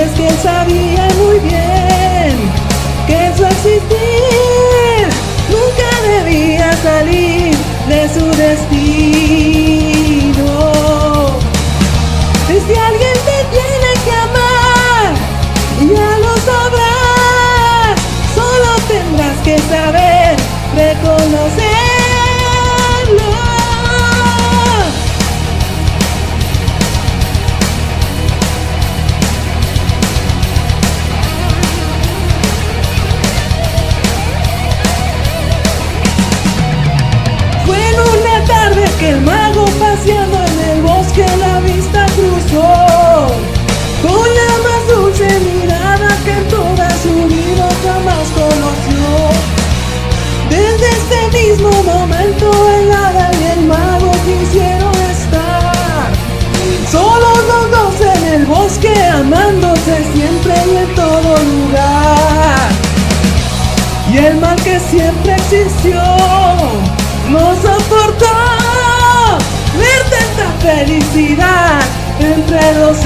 es que él sabía muy bien que su existir nunca debía salir de su destino. Si alguien te tiene que amar, ya lo sabrás, solo tendrás que saber reconocerlo. Fue en una tarde que el mago, paseando en el bosque, la vista cruzó con la más dulce mirada que en toda su vida jamás conoció. Desde este mismo momento el hada y el mago quisieron estar solos los dos en el bosque, amándose siempre y en todo lugar. Y el mal que siempre existió no soportó ver tanta felicidad entre los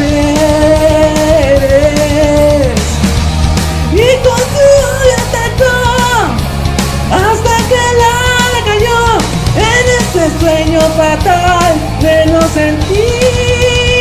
seres, y con su odio atacó hasta que el hada cayó en ese sueño fatal de no sentir.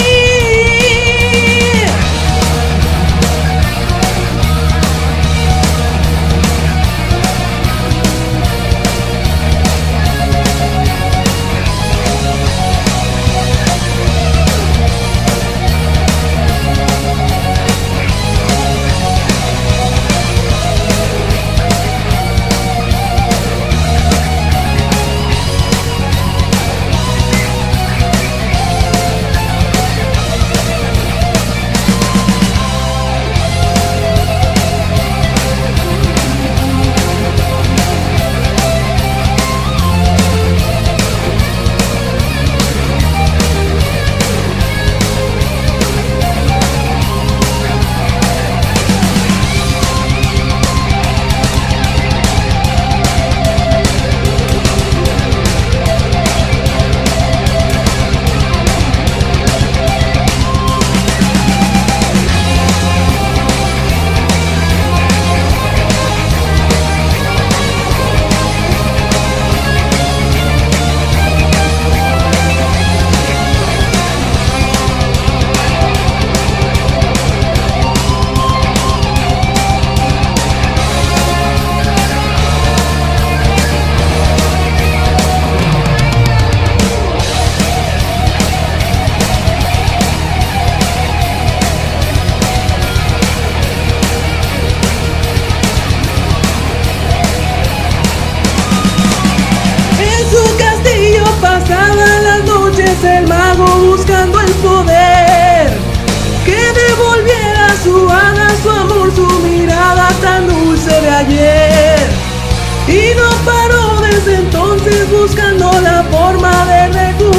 Pasaban las noches el mago buscando el poder que devolviera a su hada su amor, su mirada tan dulce de ayer. Y no paró desde entonces buscando la forma de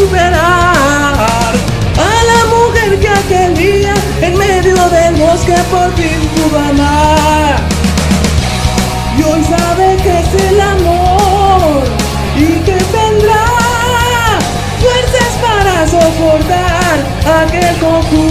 recuperar a la mujer que aquel día en medio del bosque por fin pudo amar. Y hoy sabe que es el amor y que tendrá fuerzas para soportar aquel conjuro.